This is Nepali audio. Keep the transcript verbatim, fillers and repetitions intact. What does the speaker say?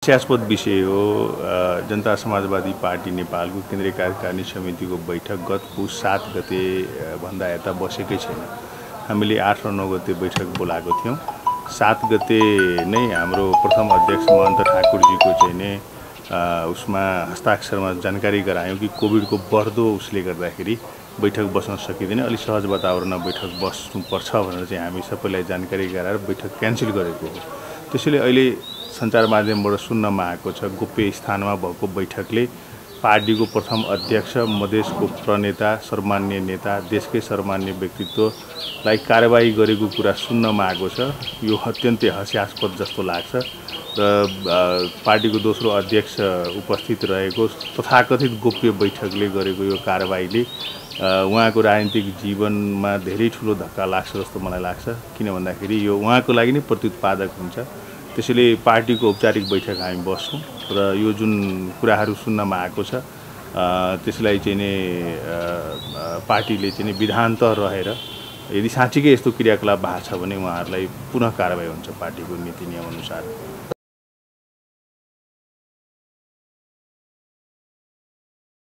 हास्यास्पद विषय हो। जनता समाजवादी पार्टी नेपालको केन्द्रीय कार्यकारिणी समितिको बैठक गत पुस सात गते भन्दा यता बसेकै छैन। हामीले आठ र नौ गते बैठक बोलाएको थियौँ। सात गते नै हाम्रो प्रथम अध्यक्ष महन्त ठाकुरजीको चाहिँ नै उसमा हस्ताक्षरमा जानकारी गरायौँ कि कोभिडको बढ्दो उसले गर्दाखेरि बैठक बस्न सकिँदैन, अलि सहज वातावरणमा बैठक बस्नुपर्छ भनेर चाहिँ हामी सबैलाई जानकारी गराएर बैठक क्यान्सल गरेको हो। त्यसैले अहिले सञ्चार माध्यमबाट सुन्नमा आएको छ गोप्य स्थानमा भएको बैठकले पार्टीको प्रथम अध्यक्ष, मधेसको प्रणेता, सर्वमान्य नेता, देशकै सर्वमान्य व्यक्तित्वलाई कारबाही गरेको कुरा सुन्नमा आएको छ। यो अत्यन्तै हास्यास्पद जस्तो लाग्छ र पार्टीको दोस्रो अध्यक्ष उपस्थित रहेको तथाकथित गोप्य बैठकले गरेको यो कारबाहीले उहाँको राजनीतिक जीवनमा धेरै ठुलो धक्का लाग्छ जस्तो मलाई लाग्छ। किन भन्दाखेरि यो उहाँको लागि नै प्रत्युत्पादक हुन्छ। त्यसैले पार्टीको औपचारिक बैठक हामी बस्छौँ र यो जुन कुराहरू सुन्नमा आएको छ त्यसलाई चाहिँ नि पार्टीले चाहिँ नि विधान्त रहेर यदि साँच्चीकै यस्तो क्रियाकलाप भएको छ भने उहाँहरूलाई पुनः कारबाही हुन्छ पार्टीको नीति नियम अनुसार।